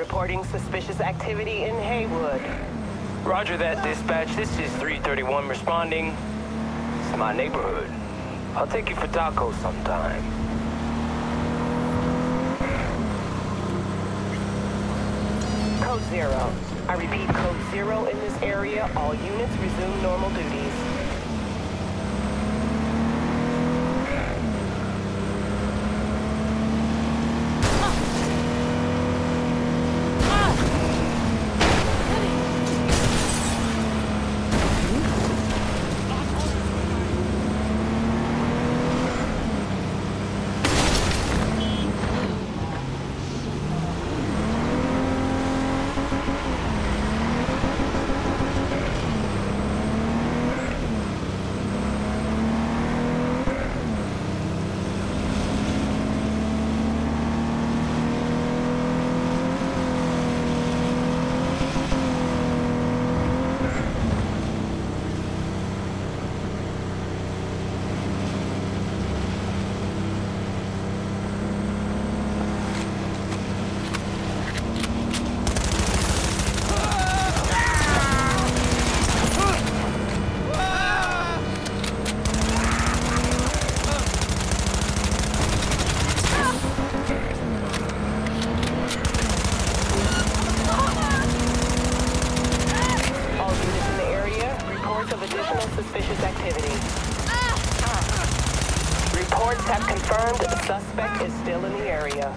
reporting suspicious activity in Haywood. Roger that, dispatch. This is 331 responding. It's my neighborhood. I'll take you for tacos sometime. Code 0. I repeat, Code 0 in this area. All units resume normal duties. Suspicious activity. Reports have confirmed the suspect is still in the area.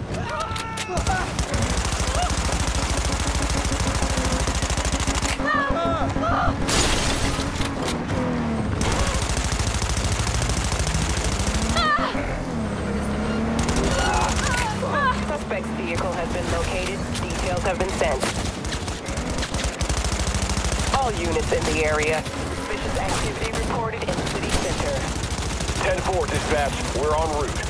Suspect's vehicle has been located. Details have been sent. All units in the area. Suspicious activity reported in the city center. 10-4, dispatch. We're en route.